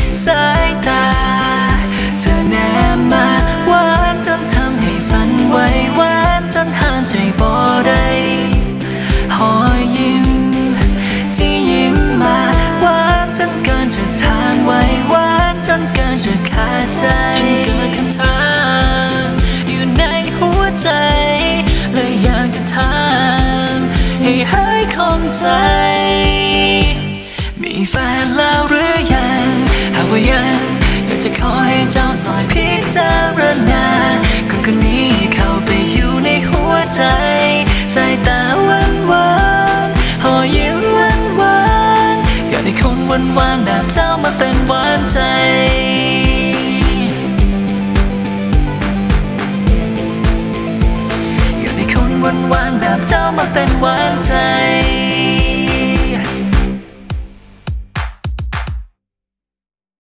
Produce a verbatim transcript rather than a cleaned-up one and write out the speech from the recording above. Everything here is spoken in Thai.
สายตาเธอแนบมาหวานจนทำให้สั่นไหวหวานจนห้ามใจบ่ได้หอยยิ้มที่ยิ้มมาหวานจนเกินจะทางไหวหวานจนเกินจะขาดใจจนเกิดคำถามอยู่ในหัวใจเลยอยากจะถามให้หายคงใจมีแฟนแล้วหรือยังหากว่ายังอยากจะขอให้เจ้าสอยพิจารณาคนคนนี้เข้าไปอยู่ในหัวใจสายตาหวานหวานหอยยิ้มหวานหวานอยากให้คนหวานหวานแบบเจ้ามาเป็นหวานใจอยากให้คนหวานหวานแบบเจ้ามาเป็นหวานใจ